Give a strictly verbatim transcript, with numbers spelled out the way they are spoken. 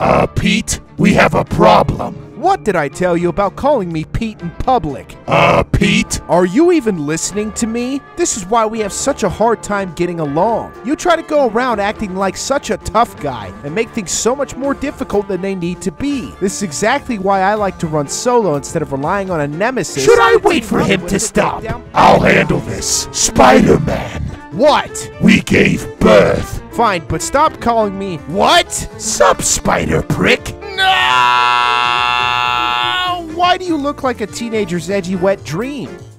Uh, Pete, we have a problem. What did I tell you about calling me Pete in public? Uh, Pete? Are you even listening to me? This is why we have such a hard time getting along. You try to go around acting like such a tough guy and make things so much more difficult than they need to be. This is exactly why I like to run solo instead of relying on a nemesis. Should I wait for him to stop? I'll handle this. Spider-Man. What? We gave birth. Fine, but stop calling me what? Sup, spider prick? No! Why do you look like a teenager's edgy wet dream?